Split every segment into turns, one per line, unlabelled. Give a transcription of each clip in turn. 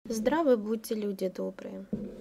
Здравы будьте, люди добрые.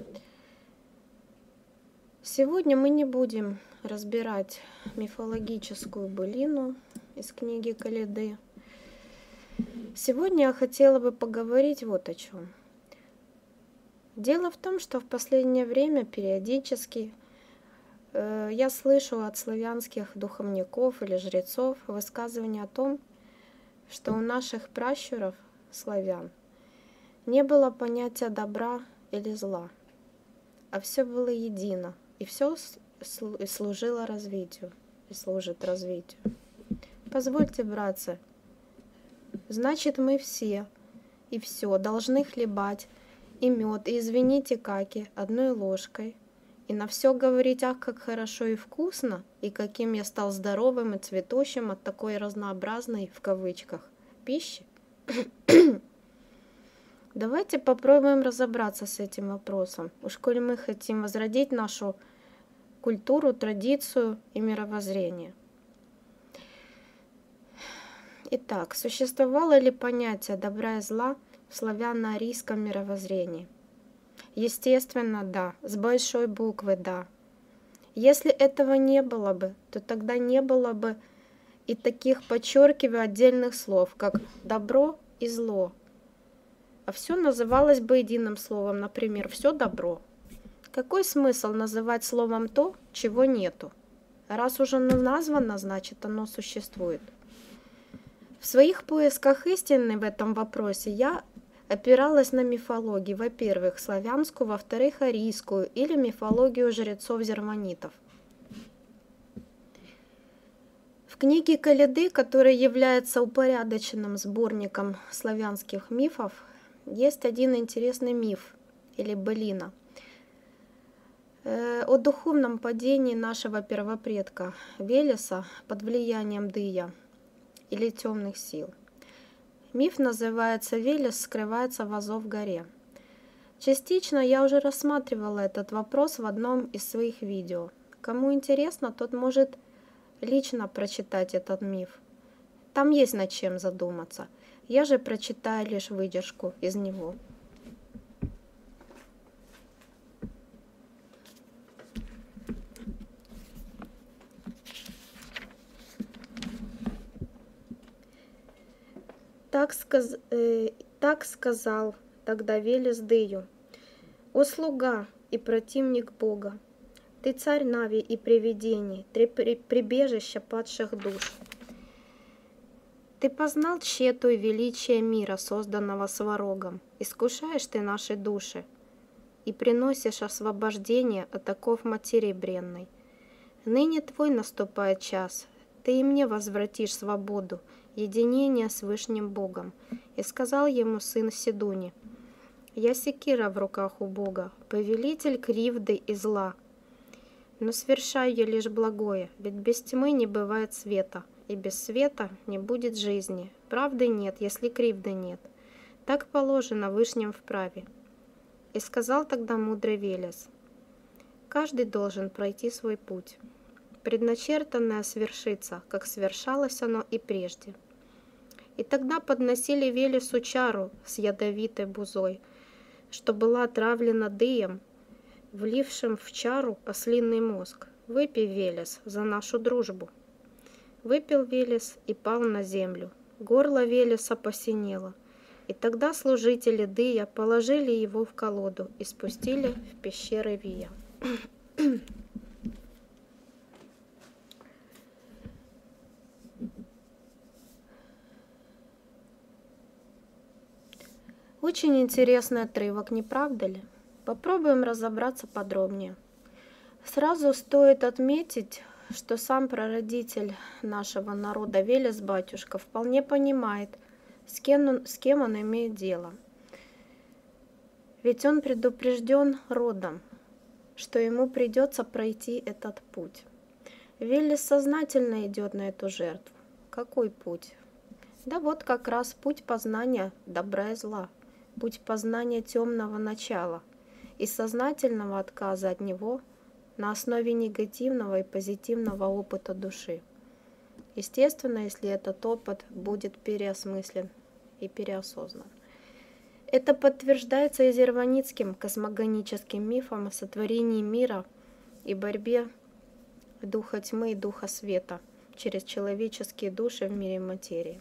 Сегодня мы не будем разбирать мифологическую былину из книги Каледы. Сегодня я хотела бы поговорить вот о чем. Дело в том, что в последнее время периодически я слышу от славянских духовников или жрецов высказывания о том, что у наших пращуров, славян, не было понятия добра или зла, а все было едино, и все служило развитию, и служит развитию. Позвольте, братцы, значит, мы все и все должны хлебать и мед, и, извините, каки, одной ложкой, и на все говорить: ах, как хорошо и вкусно, и каким я стал здоровым и цветущим от такой разнообразной, в кавычках, пищи. Давайте попробуем разобраться с этим вопросом. Уж коли мы хотим возродить нашу культуру, традицию и мировоззрение. Итак, существовало ли понятие добра и зла в славяно-арийском мировоззрении? Естественно, да, с большой буквы «да». Если этого не было бы, то тогда не было бы и таких, подчеркиваю, отдельных слов, как добро и зло. А все называлось бы единым словом, например, все добро. Какой смысл называть словом то, чего нету? Раз уже оно названо, значит оно существует. В своих поисках истины в этом вопросе я опиралась на мифологию, во-первых, славянскую, во-вторых, арийскую или мифологию жрецов-зерманитов. В книге Каледы, которая является упорядоченным сборником славянских мифов, есть один интересный миф или былина о духовном падении нашего первопредка Велеса под влиянием Дыя или темных сил. Миф называется «Велес скрывается в Азов-горе». Частично я уже рассматривала этот вопрос в одном из своих видео. Кому интересно, тот может лично прочитать этот миф. Там есть над чем задуматься. Я же прочитаю лишь выдержку из него. Так сказал тогда Велес Дыю: «О слуга и противник Бога, ты царь Нави и привидений, ты прибежище падших душ. Ты познал тщету и величие мира, созданного Сварогом, искушаешь ты наши души и приносишь освобождение от оков материи бренной. Ныне твой наступает час, ты и мне возвратишь свободу, единение с Вышним Богом». И сказал ему сын Сидуни: «Я секира в руках у Бога, повелитель кривды и зла. Но свершаю я лишь благое, ведь без тьмы не бывает света, и без света не будет жизни. Правды нет, если кривды нет. Так положено Вышним в праве». И сказал тогда мудрый Велес: «Каждый должен пройти свой путь. Предначертанное свершится, как свершалось оно и прежде». И тогда подносили Велесу чару с ядовитой бузой, что была отравлена Дыем, влившим в чару ослиный мозг. «Выпей, Велес, за нашу дружбу». Выпил Велес и пал на землю. Горло Велеса посинело. И тогда служители Дыя положили его в колоду и спустили в пещеры Вия. Очень интересный отрывок, не правда ли? Попробуем разобраться подробнее. Сразу стоит отметить, что сам прародитель нашего народа Велес батюшка вполне понимает, с кем он имеет дело. Ведь он предупрежден родом, что ему придется пройти этот путь. Велес сознательно идет на эту жертву. Какой путь? Да вот как раз путь познания добра и зла, путь познания темного начала и сознательного отказа от него на основе негативного и позитивного опыта души. Естественно, если этот опыт будет переосмыслен и переосознан. Это подтверждается изерваницким космогоническим мифом о сотворении мира и борьбе духа тьмы и духа света через человеческие души в мире материи.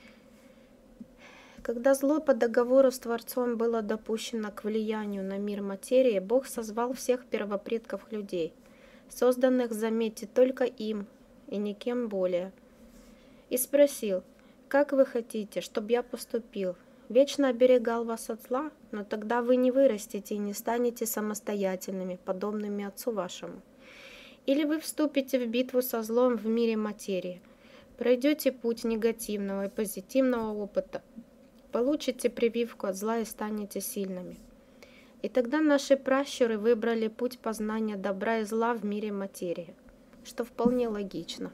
Когда зло по договору с Творцом было допущено к влиянию на мир материи, Бог созвал всех первопредков людей, созданных, заметьте, только им и никем более, и спросил: «Как вы хотите, чтобы я поступил? Вечно оберегал вас от зла, но тогда вы не вырастете и не станете самостоятельными, подобными Отцу вашему. Или вы вступите в битву со злом в мире материи, пройдете путь негативного и позитивного опыта, получите прививку от зла и станете сильными». И тогда наши пращуры выбрали путь познания добра и зла в мире материи, что вполне логично.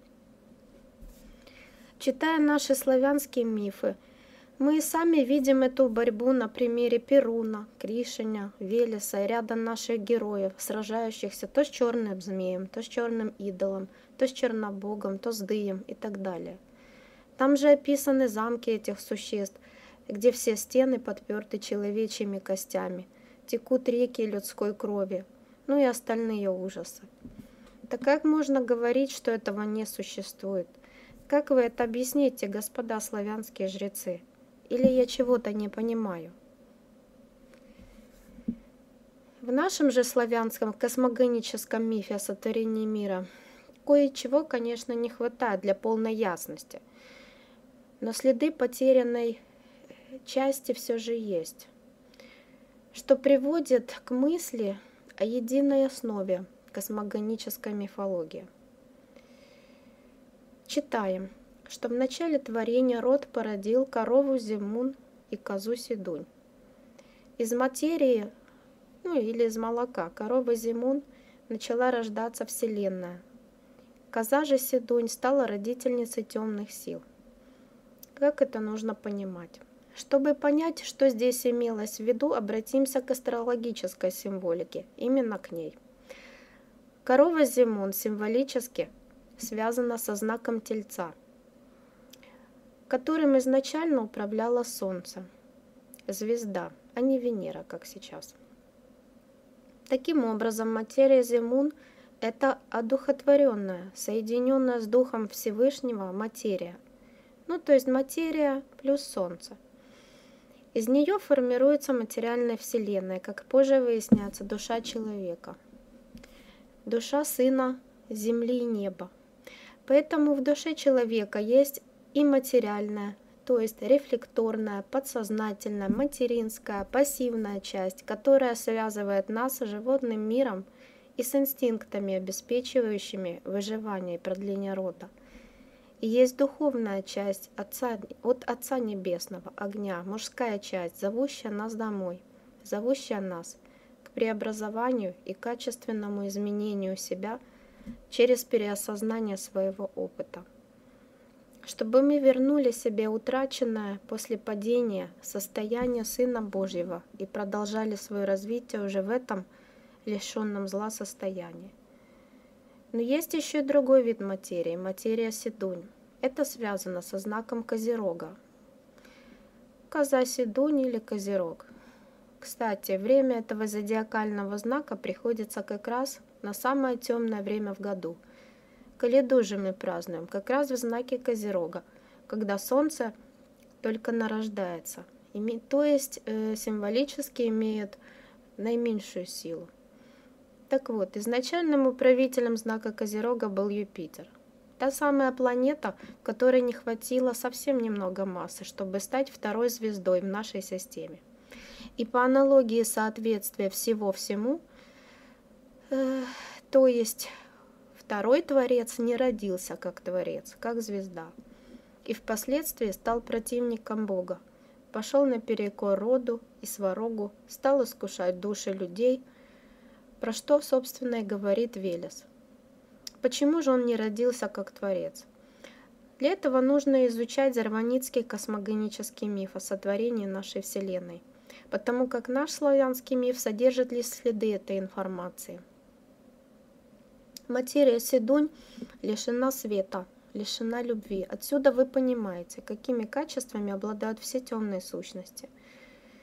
Читая наши славянские мифы, мы и сами видим эту борьбу на примере Перуна, Кришиня, Велеса и ряда наших героев, сражающихся то с черным змеем, то с черным идолом, то с чернобогом, то с дыем и так далее. Там же описаны замки этих существ, где все стены подперты человечьими костями, текут реки людской крови, ну и остальные ужасы. Так как можно говорить, что этого не существует? Как вы это объясните, господа славянские жрецы? Или я чего-то не понимаю? В нашем же славянском космогоническом мифе о сотворении мира кое-чего, конечно, не хватает для полной ясности, но следы потерянной части все же есть, что приводит к мысли о единой основе космогонической мифологии. Читаем, что в начале творения род породил корову Зимун и козу Сидунь. Из материи, или из молока коровы Зимун начала рождаться Вселенная. Коза же Сидунь стала родительницей темных сил. Как это нужно понимать? Чтобы понять, что здесь имелось в виду, обратимся к астрологической символике, именно к ней. Корова Зимун символически связана со знаком Тельца, которым изначально управляло Солнце, звезда, а не Венера, как сейчас. Таким образом, материя Зимун – это одухотворенная, соединенная с Духом Всевышнего материя, то есть материя плюс Солнце. Из нее формируется материальная Вселенная, как позже выясняется, душа человека, душа Сына Земли и Неба. Поэтому в душе человека есть и материальная, то есть рефлекторная, подсознательная, материнская, пассивная часть, которая связывает нас с животным миром и с инстинктами, обеспечивающими выживание и продление рода. И есть духовная часть от Отца Небесного, огня, мужская часть, зовущая нас домой, зовущая нас к преобразованию и качественному изменению себя через переосознание своего опыта. Чтобы мы вернули себе утраченное после падения состояние Сына Божьего и продолжали свое развитие уже в этом лишенном зла состоянии. Но есть еще и другой вид материи, материя Сидунь. Это связано со знаком Козерога. Коза Сидунь или Козерог. Кстати, время этого зодиакального знака приходится как раз на самое темное время в году. Каледу же мы празднуем как раз в знаке Козерога, когда Солнце только нарождается, то есть символически имеет наименьшую силу. Так вот, изначальным управителем знака Козерога был Юпитер. Та самая планета, которой не хватило совсем немного массы, чтобы стать второй звездой в нашей системе. И по аналогии соответствия всего всему, то есть второй Творец не родился как Творец, как звезда, и впоследствии стал противником Бога, пошел наперекор роду и сварогу, стал искушать души людей, про что, собственно, и говорит Велес. Почему же он не родился как Творец? Для этого нужно изучать зарваницкий космогонический миф о сотворении нашей Вселенной, потому как наш славянский миф содержит лишь следы этой информации. Материя Сидунь лишена света, лишена любви. Отсюда вы понимаете, какими качествами обладают все темные сущности.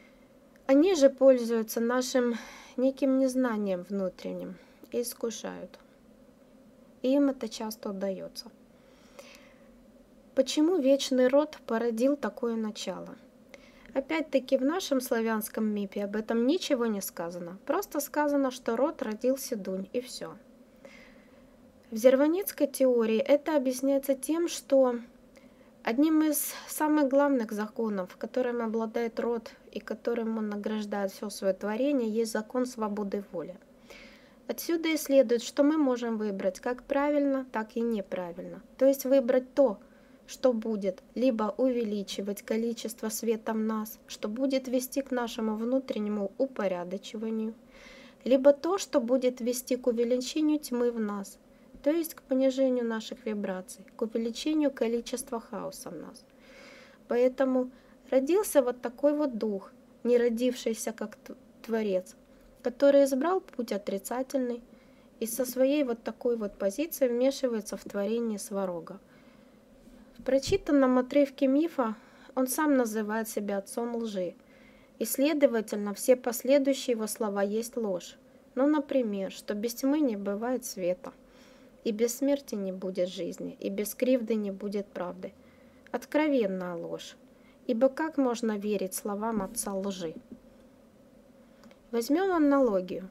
Они же пользуются нашим неким незнанием внутренним и искушают. И им это часто удается. Почему вечный род породил такое начало? Опять-таки в нашем славянском мифе об этом ничего не сказано. Просто сказано, что род родил Седунь, и все. В зерваницкой теории это объясняется тем, что одним из самых главных законов, которым обладает род и которым он награждает все свое творение, есть закон свободы воли. Отсюда и следует, что мы можем выбрать как правильно, так и неправильно. То есть выбрать то, что будет либо увеличивать количество света в нас, что будет вести к нашему внутреннему упорядочиванию, либо то, что будет вести к увеличению тьмы в нас, то есть к понижению наших вибраций, к увеличению количества хаоса в нас. Поэтому родился вот такой вот дух, не родившийся как Творец, который избрал путь отрицательный и со своей вот такой вот позиции вмешивается в творение Сварога. В прочитанном отрывке мифа он сам называет себя отцом лжи, и, следовательно, все последующие его слова есть ложь. Ну, например, что без тьмы не бывает света, и без смерти не будет жизни, и без кривды не будет правды. Откровенная ложь, ибо как можно верить словам отца лжи? Возьмем аналогию.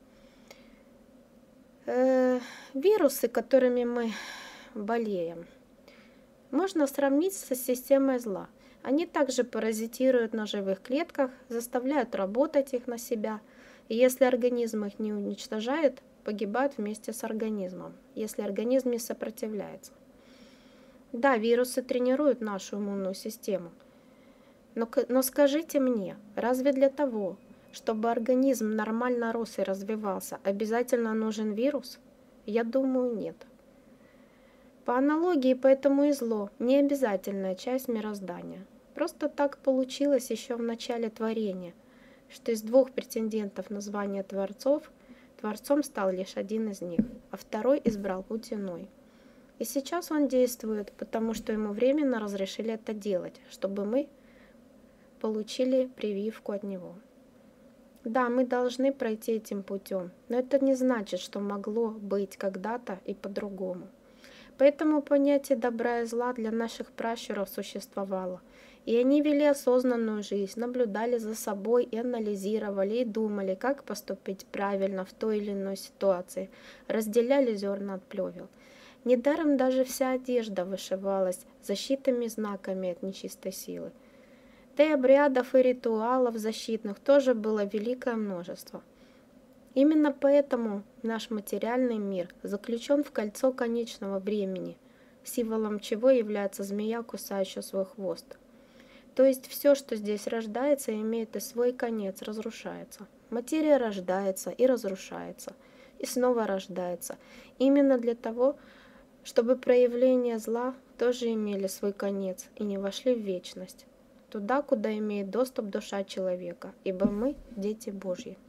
Вирусы, которыми мы болеем, можно сравнить со системой зла. Они также паразитируют на живых клетках, заставляют работать их на себя, и если организм их не уничтожает, погибают вместе с организмом, если организм не сопротивляется. Да, вирусы тренируют нашу иммунную систему, но скажите мне, разве для того, чтобы организм нормально рос и развивался, обязательно нужен вирус? Я думаю, нет. По аналогии, поэтому и зло – не обязательная часть мироздания. Просто так получилось еще в начале творения, что из двух претендентов на звание творцов, творцом стал лишь один из них, а второй избрал путь иной. И сейчас он действует, потому что ему временно разрешили это делать, чтобы мы получили прививку от него. Да, мы должны пройти этим путем, но это не значит, что могло быть когда-то и по-другому. Поэтому понятие добра и зла для наших пращуров существовало, и они вели осознанную жизнь, наблюдали за собой и анализировали, и думали, как поступить правильно в той или иной ситуации, разделяли зерна от плевел. Недаром даже вся одежда вышивалась защитными знаками от нечистой силы. Да и обрядов и ритуалов защитных тоже было великое множество. Именно поэтому наш материальный мир заключен в кольцо конечного времени, символом чего является змея, кусающая свой хвост. То есть все, что здесь рождается, имеет и свой конец, разрушается. Материя рождается и разрушается, и снова рождается. Именно для того, чтобы проявления зла тоже имели свой конец и не вошли в вечность, туда, куда имеет доступ душа человека, ибо мы – дети Божьи.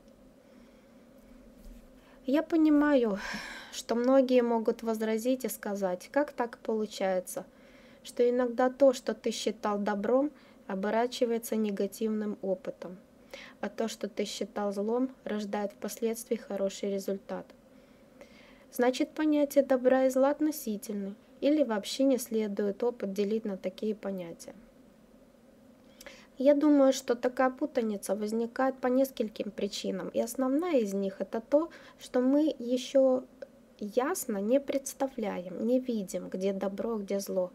Я понимаю, что многие могут возразить и сказать, как так получается, что иногда то, что ты считал добром, оборачивается негативным опытом, а то, что ты считал злом, рождает впоследствии хороший результат. Значит, понятие добра и зла относительны, или вообще не следует опыт делить на такие понятия. Я думаю, что такая путаница возникает по нескольким причинам, и основная из них это то, что мы еще ясно не представляем, не видим, где добро, где зло,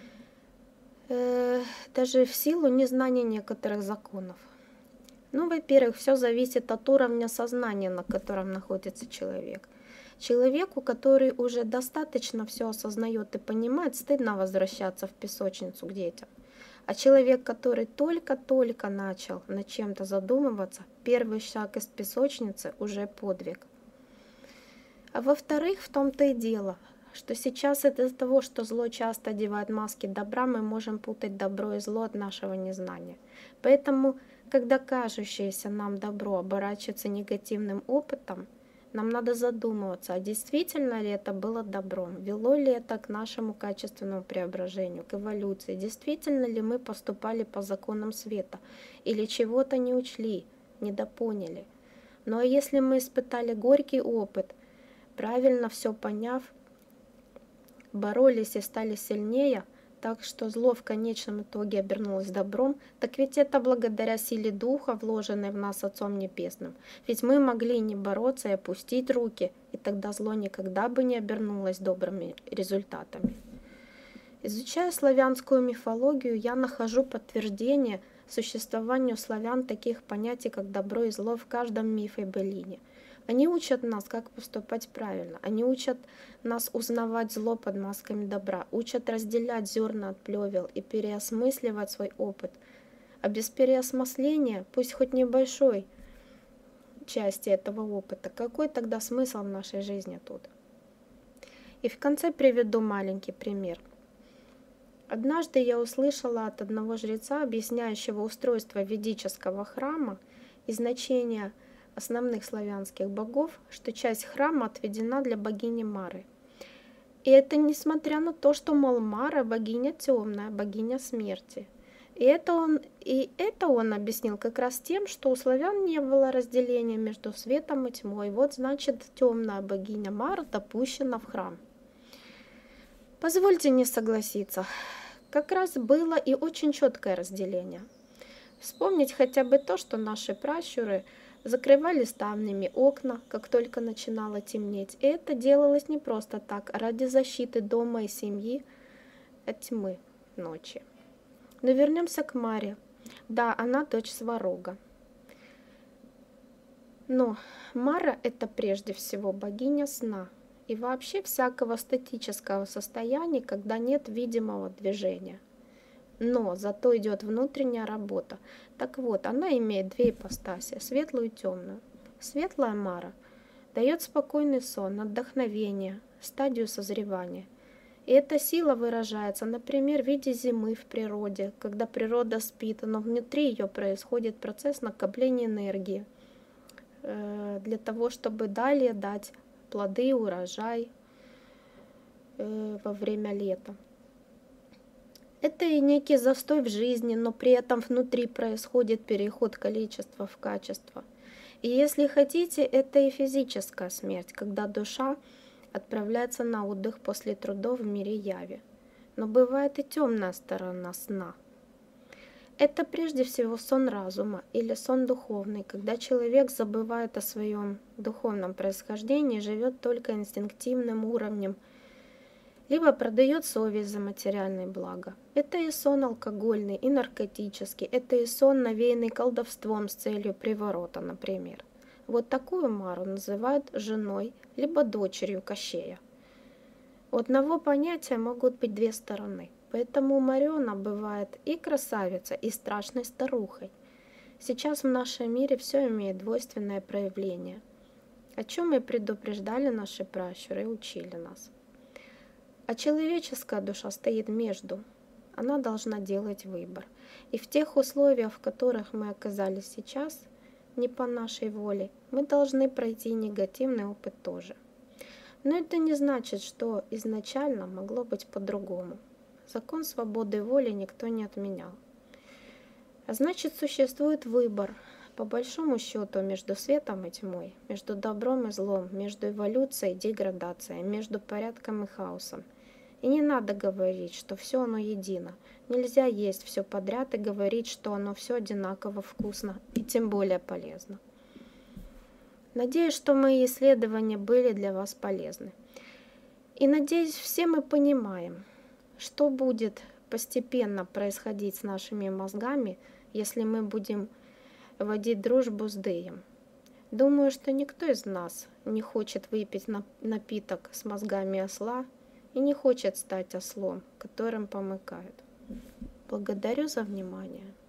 даже в силу незнания некоторых законов. Ну, во-первых, все зависит от уровня сознания, на котором находится человек. Человеку, который уже достаточно все осознает и понимает, стыдно возвращаться в песочницу к детям. А человек, который только-только начал над чем-то задумываться, первый шаг из песочницы уже подвиг. А во-вторых, в том-то и дело, что сейчас из-за того, что зло часто одевает маски добра, мы можем путать добро и зло от нашего незнания. Поэтому, когда кажущееся нам добро оборачивается негативным опытом, нам надо задумываться, а действительно ли это было добром, вело ли это к нашему качественному преображению, к эволюции, действительно ли мы поступали по законам света или чего-то не учли, недопоняли. Но если мы испытали горький опыт, правильно все поняв, боролись и стали сильнее, так что зло в конечном итоге обернулось добром, так ведь это благодаря силе духа, вложенной в нас Отцом Небесным. Ведь мы могли не бороться и опустить руки, и тогда зло никогда бы не обернулось добрыми результатами. Изучая славянскую мифологию, я нахожу подтверждение существованию славян таких понятий, как добро и зло в каждом мифе и былине. Они учат нас, как поступать правильно. Они учат нас узнавать зло под масками добра, учат разделять зерна от плевел и переосмысливать свой опыт. А без переосмысления, пусть хоть небольшой части этого опыта, какой тогда смысл в нашей жизни тут? И в конце приведу маленький пример. Однажды я услышала от одного жреца, объясняющего устройство ведического храма и значение основных славянских богов, что часть храма отведена для богини Мары. И это несмотря на то, что, мол, Мара богиня темная, богиня смерти. И это он объяснил как раз тем, что у славян не было разделения между светом и тьмой. Вот значит, темная богиня Мара допущена в храм. Позвольте не согласиться. Как раз было и очень четкое разделение. Вспомнить хотя бы то, что наши пращуры закрывали ставнями окна, как только начинало темнеть. И это делалось не просто так, а ради защиты дома и семьи от тьмы ночи. Но вернемся к Маре. Да, она дочь Сварога. Но Мара – это прежде всего богиня сна и вообще всякого статического состояния, когда нет видимого движения. Но зато идет внутренняя работа. Так вот, она имеет две ипостаси, светлую и темную. Светлая Мара дает спокойный сон, вдохновение, стадию созревания. И эта сила выражается, например, в виде зимы в природе, когда природа спит, но внутри ее происходит процесс накопления энергии для того, чтобы далее дать плоды, урожай во время лета. Это и некий застой в жизни, но при этом внутри происходит переход количества в качество. И если хотите, это и физическая смерть, когда душа отправляется на отдых после трудов в мире яви. Но бывает и темная сторона сна. Это прежде всего сон разума или сон духовный, когда человек забывает о своем духовном происхождении, живет только инстинктивным уровнем, либо продает совесть за материальные блага. Это и сон алкогольный, и наркотический, это и сон, навеянный колдовством с целью приворота, например. Вот такую Мару называют женой, либо дочерью Кощея. У одного понятия могут быть две стороны, поэтому Марена бывает и красавица, и страшной старухой. Сейчас в нашем мире все имеет двойственное проявление, о чем и предупреждали наши пращуры и учили нас. А человеческая душа стоит между. Она должна делать выбор. И в тех условиях, в которых мы оказались сейчас, не по нашей воле, мы должны пройти негативный опыт тоже. Но это не значит, что изначально могло быть по-другому. Закон свободы воли никто не отменял. А значит, существует выбор, по большому счету, между светом и тьмой, между добром и злом, между эволюцией и деградацией, между порядком и хаосом. И не надо говорить, что все оно едино. Нельзя есть все подряд и говорить, что оно все одинаково вкусно и тем более полезно. Надеюсь, что мои исследования были для вас полезны. И надеюсь, все мы понимаем, что будет постепенно происходить с нашими мозгами, если мы будем водить дружбу с Дэем. Думаю, что никто из нас не хочет выпить напиток с мозгами осла и не хочет стать ослом, которым помыкают. Благодарю за внимание.